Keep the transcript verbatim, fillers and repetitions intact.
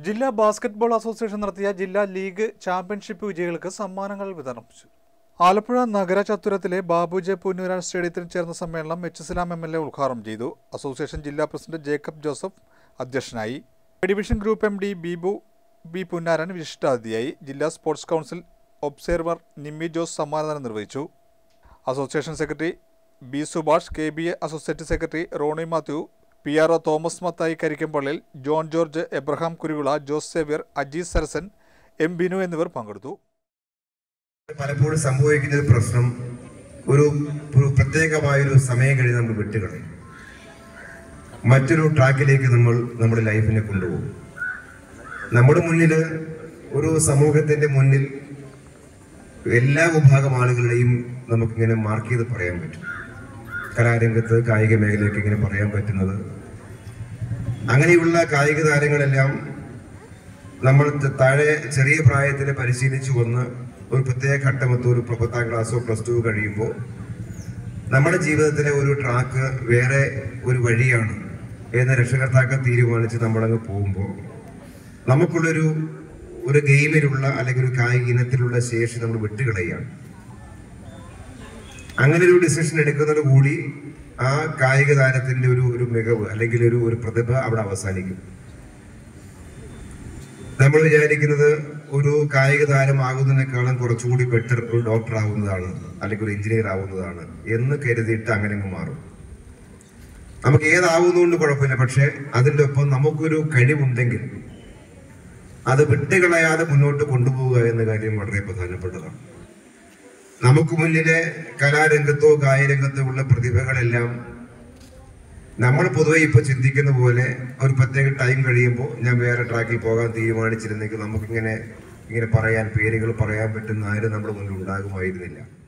ജില്ലാ basketball association നടത്തിയ ജില്ലാ ലീഗ് ചാമ്പ്യൻഷിപ്പ് വിജയികൾക്ക് സമ്മാനങ്ങൾ വിതരണം ചെയ്തു. ആലപ്പുഴ നഗര ചത്തുരത്തിലെ ബാബുജെ പുന്നൂരാൻ സ്റ്റേഡിയത്തിൽ ചേർന്ന സമ്മേളനം H Islam M L A ഉദ്ഘാടനം ചെയ്തു. അസോസിയേഷൻ ജില്ലാ പ്രസിഡന്റ് ജേക്കബ് ജോസഫ് അധ്യക്ഷനായി. Division group M D Beebu B Punnaran വിശിഷ്ടാതിഥിയായി. ജില്ലാ sports council observer Nimmi Jose സമ്മാനദാനം നിർവഹിച്ചു. Association secretary B Subhash, K B A associate secretary Roni Mathew, P R O Thomas Mathai Karikkampallil, John George, Abraham Kuruvila, Jose Xavier, Ajees Sarasan, M Binu എന്നിവർ പങ്കെടുത്തു. പലപ്പോഴും സംഭവിക്കുന്ന ഒരു പ്രശ്നം, ഒരു പ്രത്യേകമായൊരു സമയം കഴിഞ്ഞ് നമ്മൾ വിട്ടുകളയും, മറ്റൊരു ട്രാക്കിലേക്ക് നമ്മൾ നമ്മുടെ ലൈഫിനെ കൊണ്ടുപോകും. നമ്മുടെ മുന്നിൽ, ഒരു സമൂഹത്തിന്റെ മുന്നിൽ എല്ലാ വിഭാഗം ആളുകളുടെയും നമുക്കിങ്ങനെ മാർക്ക് ചെയ്ത് പറയാൻ പറ്റും. കലാരംഗത്ത്, കായിക മേഖലയൊക്കെ ഇങ്ങനെ പറയാൻ പറ്റുന്നത്. അങ്ങനെയുള്ള കായിക താരങ്ങളെല്ലാം നമ്മൾ താഴെ ചെറിയ പ്രായത്തിൽ പരിശീലിച്ചു വന്ന് ഒരു പ്രത്യേക ഘട്ടമത്തോ ഒരു പത്താം ക്ലാസ്സോ പ്ലസ് ടു കഴിയുമ്പോൾ നമ്മുടെ ജീവിതത്തിലെ ഒരു ട്രാക്ക് വേറെ ഒരു വഴിയാണ് എന്ന് രക്ഷകർത്താക്കൾ തീരുമാനിച്ച് നമ്മളങ്ങ് പോകുമ്പോൾ നമുക്കുള്ളൊരു ഒരു ഗെയിമിലുള്ള അല്ലെങ്കിൽ ഒരു കായിക ഇനത്തിലുള്ള ശേഷി നമ്മൾ വിട്ടുകളയുകയാണ്. അങ്ങനെ ഒരു ഡിസിഷൻ എടുക്കുന്നത് കൂടി ആ കായിക താരത്തിന്റെ ഒരു ഒരു മികവ് അല്ലെങ്കിൽ ഒരു ഒരു പ്രതിഭ അവിടെ അവസാനിക്കും. നമ്മൾ വിചാരിക്കുന്നത് ഒരു കായിക താരമാകുന്നതിനേക്കാളും കുറച്ചുകൂടി ബെറ്റർ ഒരു ഡോക്ടർ ആവുന്നതാണ് അല്ലെങ്കിൽ ഒരു എഞ്ചിനീയർ ആവുന്നതാണ് എന്ന് കരുതിയിട്ട് അങ്ങനെ അങ്ങ് മാറും. നമുക്ക് ഏതാവുന്നതുകൊണ്ട് കുഴപ്പമില്ല, പക്ഷെ അതിൻ്റെ ഒപ്പം നമുക്കൊരു കഴിവുണ്ടെങ്കിൽ അത് വിട്ടുകളയാതെ മുന്നോട്ട് കൊണ്ടുപോവുക എന്ന കാര്യം വളരെ പ്രധാനപ്പെട്ടതാണ്. നമുക്ക് മുന്നിലെ കലാരംഗത്തോ കായികരംഗത്തോ ഉള്ള പ്രതിഭകളെല്ലാം നമ്മൾ പൊതുവെ ഇപ്പൊ ചിന്തിക്കുന്ന പോലെ ഒരു പ്രത്യേക ടൈം കഴിയുമ്പോൾ ഞാൻ വേറെ ട്രാക്കിൽ പോകാൻ തീരുമാനിച്ചിരുന്നെങ്കിൽ നമുക്കിങ്ങനെ ഇങ്ങനെ പറയാൻ പേരുകൾ പറയാൻ പറ്റുന്ന ആരും നമ്മുടെ മുന്നിൽ ഉണ്ടാകുമായിരുന്നില്ല.